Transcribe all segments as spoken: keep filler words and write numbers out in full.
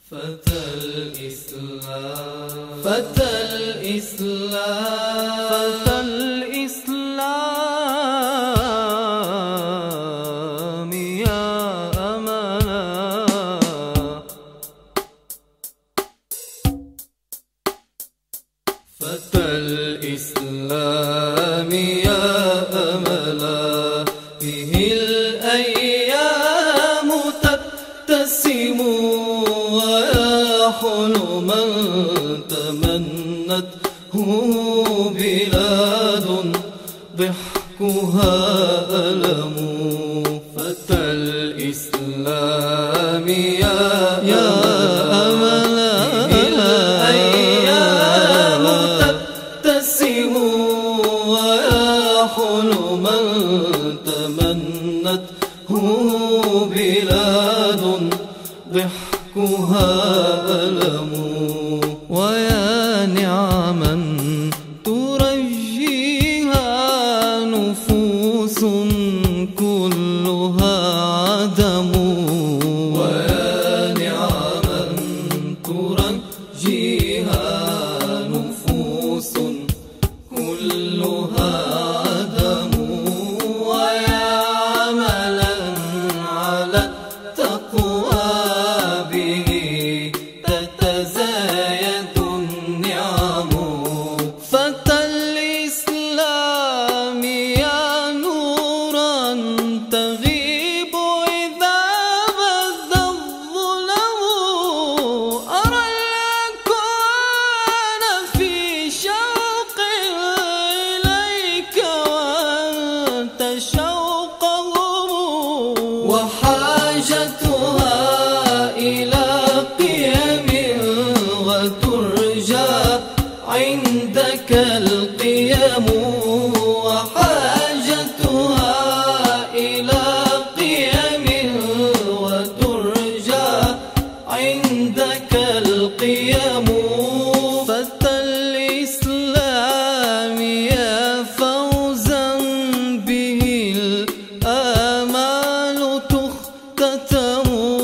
فتى الإسلام فتى الإسلام فتى الإسلام يا أملا فتى الإسلام يا أملا به الأيام تبتسم ويا حلما تمنته بلاد ضحكها ألم فتى الإسلام يا أملا الأيام تبتسم ويا حلما تمنته بلاد ضحكها ألم ويا نعما ترجيها نفوس كلها عدم ويا نعما ترجيها نفوس كلها عدم ويا عملا على التقوى به تتزايد النعم فتى الإسلام يا نورا تغيب إذا بدا الظلم أرى الأكوان في شوق إليك وأنت شوقهم وحاجتها إلى قيم وترجى عندك القيم وحاجتها إلى قيم وترجى عندك القيم فتى الإسلام يا فوزا به الآمال تختتم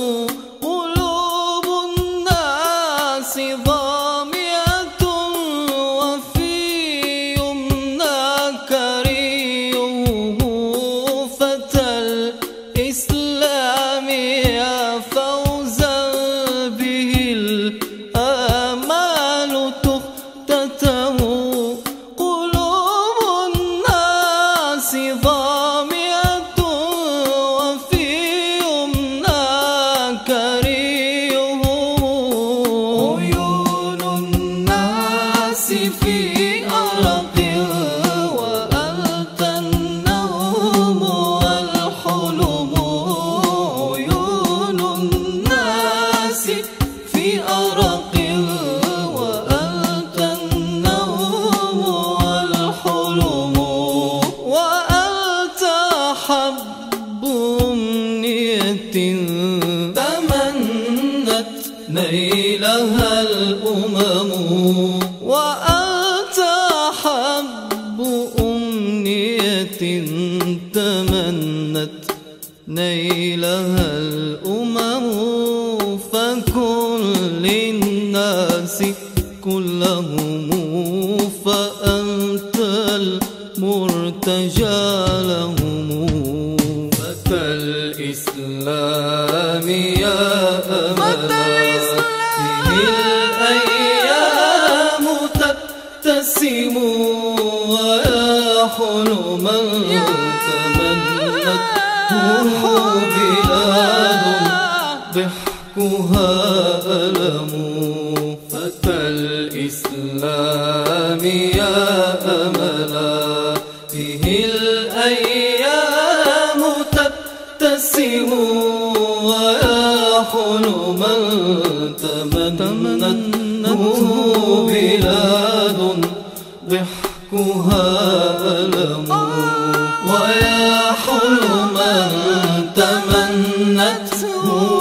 قلوب الناس ضامية وفي يمناك ريهم فتى الإسلام يا فوزا به الآمال تختتم قلوب الناس ضامية وفي يمناك ريهم عيون الناس في أرق وأنت النوم والحلم عيون الناس في أرق وأنت النوم والحلم وأنت حب أمنية تمنت نيلها الأمم وأنت حب أمنية تمنت نيلها الأمم فكن للناس كلهم فأنت المرتجى لهم فتى الإسلام يا أملا به الأيام تبتسم ويا حلما تمنته بلاد ضحكها ألم فتى الإسلام يا أملا به الأيام تبتسم ويا حلما تمنته بلاد ضحكها ألم ويا حلما تمنته